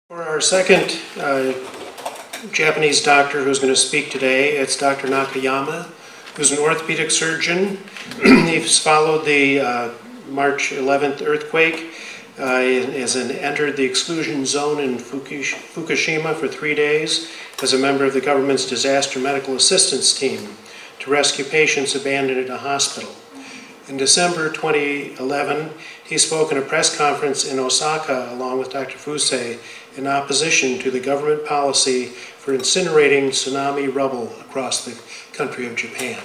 For our second Japanese doctor who's going to speak today, it's Dr. Nakayama, who's an orthopedic surgeon. He's followed the March 11th earthquake, has entered the exclusion zone in Fukushima for 3 days as a member of the government's disaster medical assistance team to rescue patients abandoned at a hospital. In December 2011, he spoke in a press conference in Osaka along with Dr. Fusei in opposition to the government policy for incinerating tsunami rubble across the country of Japan.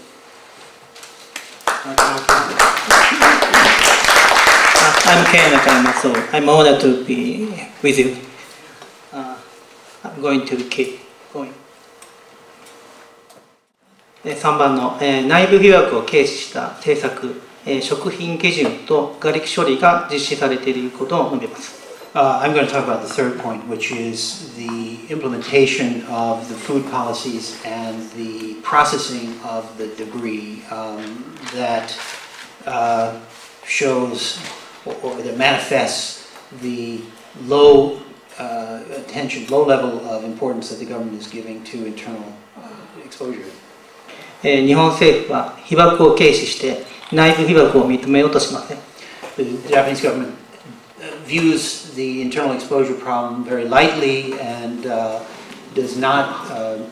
I'm Ken Nakayama, so I'm honored to be with you. I'm going to keep going. 3番の内部被曝を軽視した政策、食品基準と瓦礫処理が実施されていることを述べます。 I'm going to talk about the third point, which is the implementation of the food policies and the processing of the debris that shows or that manifests the low level of importance that the government is giving to internal exposure. 日本政府は被曝を軽視して内部被曝を認めようとしません。 The Japanese government views the internal exposure problem very lightly and does not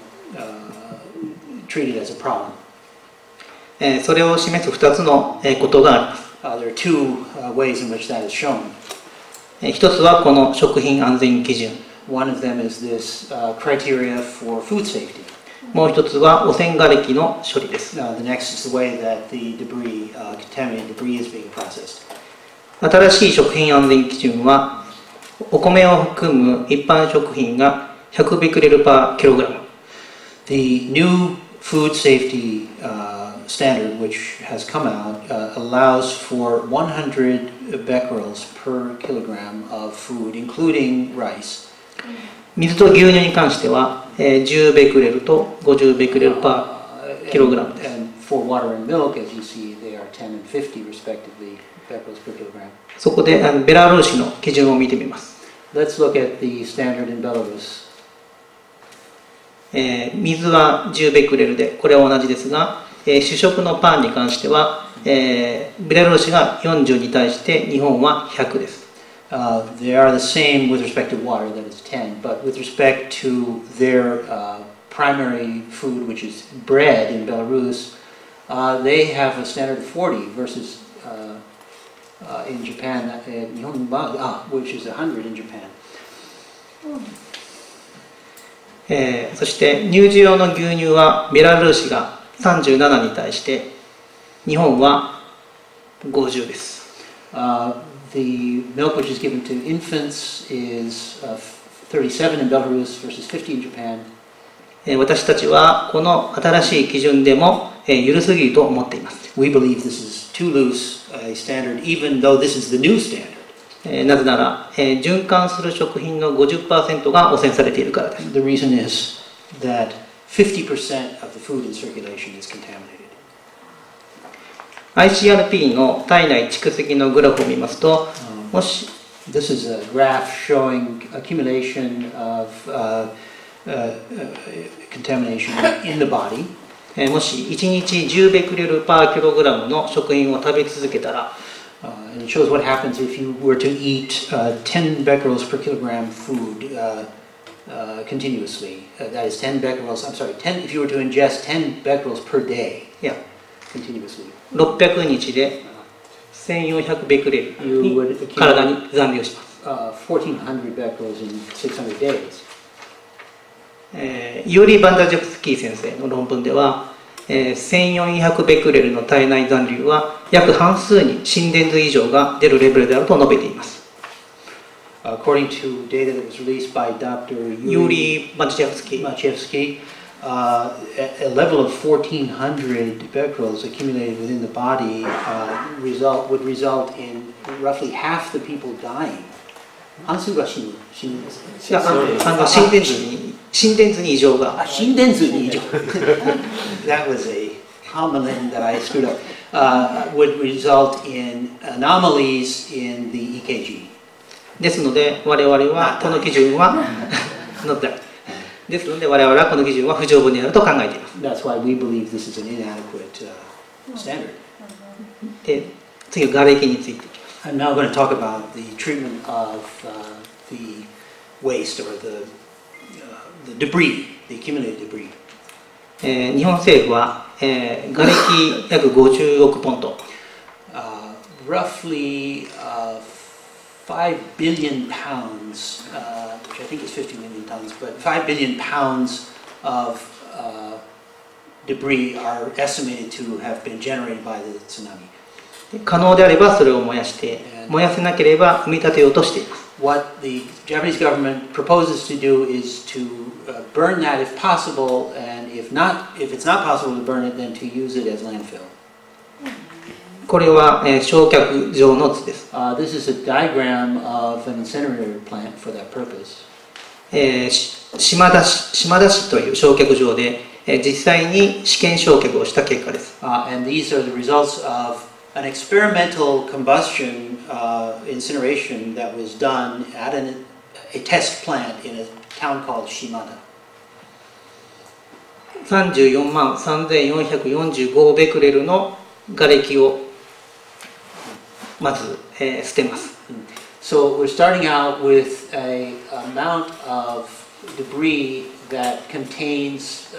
treat it as a problem. それを示す2つのことがあります。 There are two ways in which that is shown. 一つはこの食品安全基準。 One of them is this criteria for food safety. もう一つは汚染瓦礫の処理です。 The next is the way that the debris, contaminated debris is being processed. 新しい食品安全基準はお米を含む一般食品が100ベクレルパーキログラム。 The new food safety standard which has come out allows for 100 becquerels per kilogram of food, including rice. 水と牛乳に関しては10ベクレルと50ベクレルパーキログラムです。 And for water and milk, as you see, they are 10 and 50 respectively becquerels per kilogram. そこでベラルーシの基準を見てみます。 Let's look at the standard in Belarus. 水は10ベクレルでこれは同じですが、主食のパンに関しては、ベラルーシが40に対して日本は100です。 They are the same with respect to water, that is 10, but with respect to their primary food, which is bread in Belarus, they have a standard of 40 versus in Japan, which is 100 in Japan. そして乳児用の牛乳はベラルーシが37に対して日本は50です。 The milk which is given to infants is 37 in Belarus versus 50 in Japan. 私たちはこの新しい基準でも緩すぎると思っています。 We believe this is too loose a standard, even though this is the new standard. なぜなら循環する食品の 50% が汚染されているからです。 The reason is that 50% of the food in circulation is contaminated. ICRP の体内蓄積のグラフを見ますと、もし This is a graph showing accumulation of contamination in the body. もし1日10ベクレルパーキログラムの食品を食べ続けたら、 and it shows what happens if you were to eat 10 becquerels per kilogram food continuously. That is 10 becquerels, I'm sorry, 10, if you were to ingest 10 becquerels per day continuously. 600日で1400ベクレルに体に残留します。 1400 becquerels in 600 days. ユーリー・バンダジェフスキー先生の論文では、1400ベクレルの体内残留は約半数に心電図異常が出るレベルであると述べています。 According to data that was released by Dr. Yuri Machevsky, a level of 1400 becquerels accumulated within the body would result in roughly half the people dying. 心電図に異常が。 心電図に異常。That was a homilin that I screwed up. Would result in anomalies in the EKG. ですので我々はこの基準はnot thatですので我々はこの基準は不十分であると考えています。 That's why we believe this is an inadequate standard. で次は瓦礫についていきます。 I'm now going to talk about the treatment of the waste or the debris, the accumulated debris. 日本政府は、瓦礫約50億ポンド、 Roughly 5 billion pounds, which I think is 50 million tons, but 5 billion pounds of debris are estimated to have been generated by the tsunami. 可能であればそれを燃やして燃やせなければ埋め立てようとしています。 What the Japanese government proposes to do is to burn that if possible, and if it's not possible to burn it, then to use it as landfill. これは、焼却場の図です。 This is a diagram of an incinerator plant for that purpose. 島田市という焼却場で、実際に試験焼却をした結果です。 And these are the results of an experimental combustion incineration that was done at a test plant in a town called Shimada. 34万3445ベクレルの瓦礫をまず、捨てます。 So we're starting out with an amount of debris that contains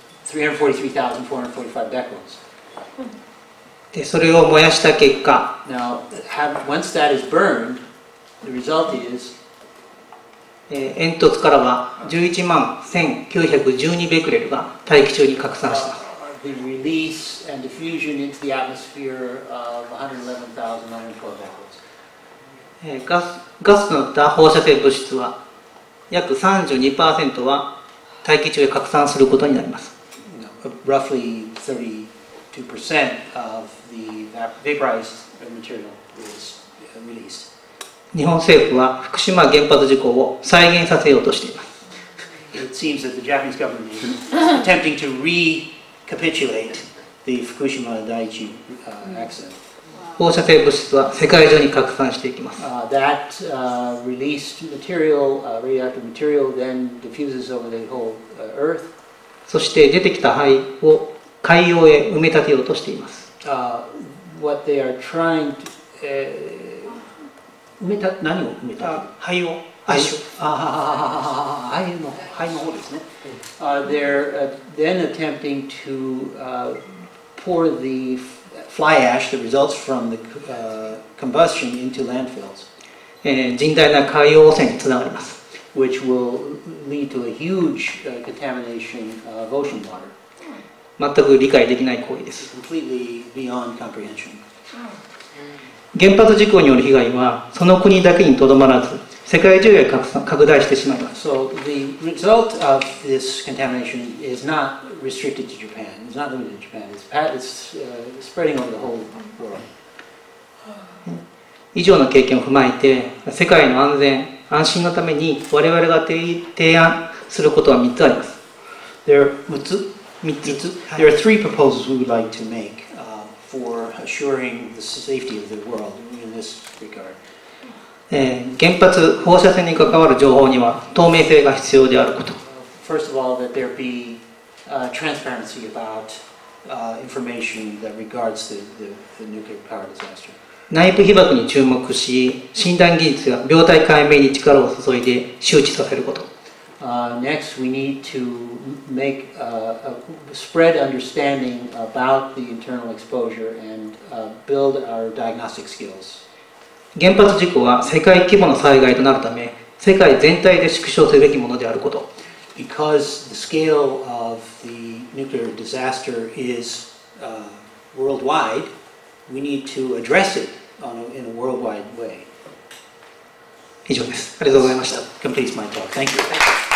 343,445 becquerels. でそれを燃やした結果、 Now, once that is burned, the result is 煙突からは11万1912ベクレルが大気中に拡散します。 the release and diffusion into the atmosphere of 111,912 becquerels. ガスとなった放射性物質は約 32% は大気中へ拡散することになります。 Roughly 32% of the vaporized material is released. 日本政府は福島原発事故を再現させようとしています。 It seems that the Japanese government is attempting to recapitulate the Fukushima Daiichi accident. 放射性物質は世界中に拡散していきます。 That released material, radioactive material, then diffuses over the whole Earth. そして出てきた灰を海洋へ埋め立てようとしています。 What they are trying to 何を埋め立てる？ 灰を灰の方ですね。They're then attempting to pour the fly ash that results from the combustion into landfills, 甚大な海洋汚染につながります。 which will lead to a huge contamination of ocean water. 全く理解できない行為です。 Completely beyond comprehension. 原発事故による被害はその国だけにとどまらず世界中へ拡大してしまいます。 So the result of this contamination is not restricted to Japan. It's not limited to Japan. It's spreading over the whole world. 以上の経験を踏まえて世界の安全安心のために我々が提案することは3つあります。 There are three proposals we would like to make for assuring the safety of the world in this regard. 原発放射線に関わる情報には透明性が必要であること。 First of all, that there be transparency about information that regards the nuclear power disaster. 内部被曝に注目し、診断技術や病態解明に力を注いで周知させること。 Next, we need to make a spread understanding about the internal exposure and build our diagnostic skills. 原発事故は世界規模の災害となるため、世界全体で縮小するべきものであること。 Because the scale of the nuclear disaster is worldwide, we need to address it in a worldwide way. 以上です。ありがとうございました。 Completes my talk. Thank you.